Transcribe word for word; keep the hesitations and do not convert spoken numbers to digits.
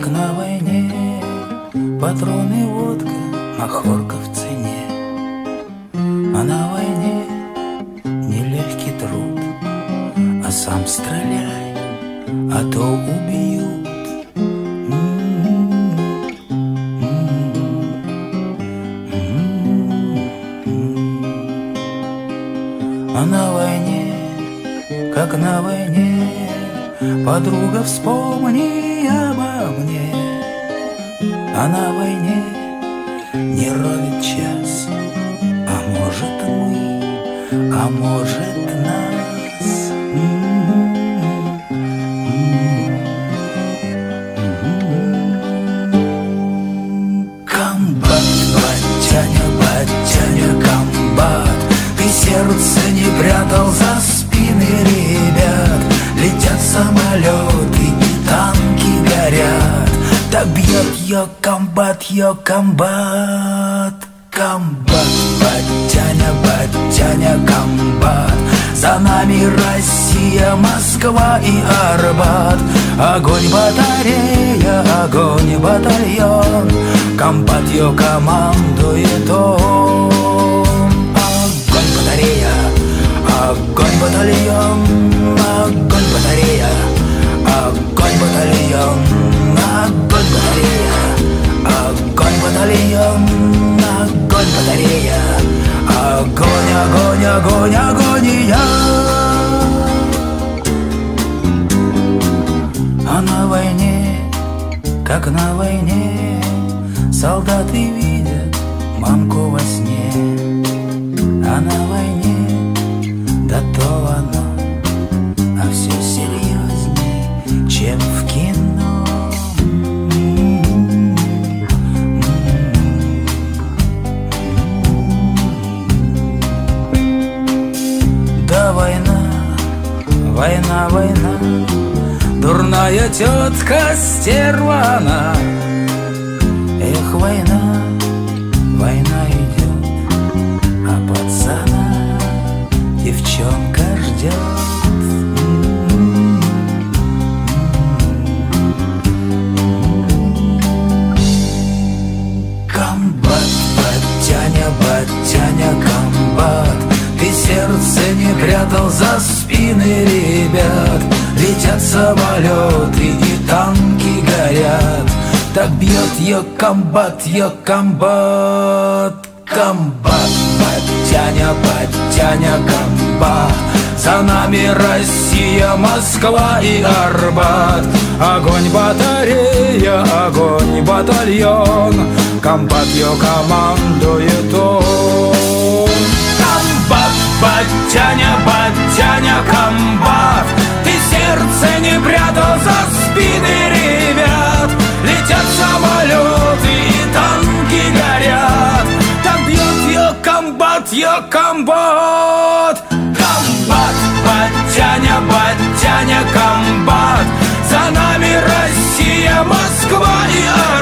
как на войне, патроны, водка, махорка в цене. А на войне нелегкий труд, а сам стреляй, а то убьют. А на войне, как на войне, подруга, вспомни обо мне. А на войне не ровен час, а может мы, а может нас. Комбат, батяня, батяня, комбат, ты сердце не прятал за спины ребят. Летят самолеты и танки горят. Так бьет ее комбат, ее комбат. Комбат, батяня, батяня, комбат. За нами Россия, Москва и Арбат. Огонь батарея, огонь батальон. Комбат ее командует он. Огонь батарея, огонь батальон. Огонь батарея, огонь батальон. Огонь батарея, огонь батальон. Огонь батарея, огонь, огонь, огонь, агония. А на войне, как на войне, солдаты видят мамку во сне. А на войне, да то оно, а все серьезней, чем в кино. Да война, война, война, дурная тетка стерва она. Эх, война, война идет, а пацана девчонка ждет. Комбат, батяня, батяня, комбат, ты сердце не прятал за спины ребят. Летят самолеты и танки горят. Так бьет ее комбат, ее комбат. Комбат, батяня, батяня, комбат. За нами Россия, Москва и Арбат. Огонь батарея, огонь батальон. Комбат ее командует он. Комбат, батяня, батяня, комбат, ты сердце не прятал за спины ребят. Летят самолеты и танки горят. Так бьет ее комбат, ее комбат. Комбат, батяня, батяня, комбат. За нами Россия, Москва и Арбат.